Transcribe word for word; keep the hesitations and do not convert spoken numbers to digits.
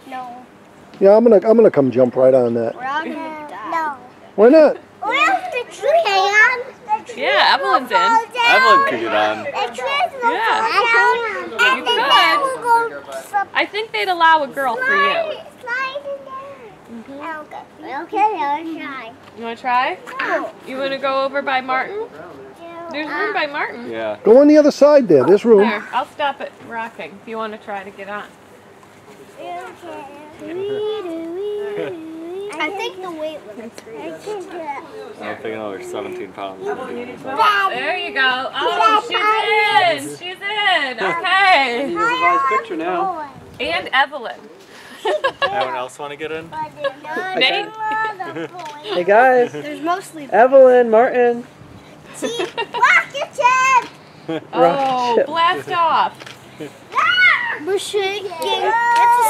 No. Yeah, I'm gonna I'm gonna come jump right on that. We're all gonna die. No. Why not? What if the tree hang on? The tree Yeah, Evelyn's in. Evelyn could get on. The trees will Yeah. fall down. You And then could. that will go slip. I think they'd allow a girl for you. Slide, slide in there. Okay. Okay, I'll try. You want to try? You want to go over by Martin? There's room by Martin. Yeah. Go on the other side there. There's room. There, I'll stop it rocking if you want to try to get on. I think the weight limit's three. I think that. I'm thinking another seventeen pounds. There you go. Oh, she's in. She's in. Okay. Here's a nice picture now. And Evelyn. Anyone else want to get in? Nate? Hey guys, There's mostly. Evelyn, Martin. Rocket ship! Oh, blast off. We're shaking. It's a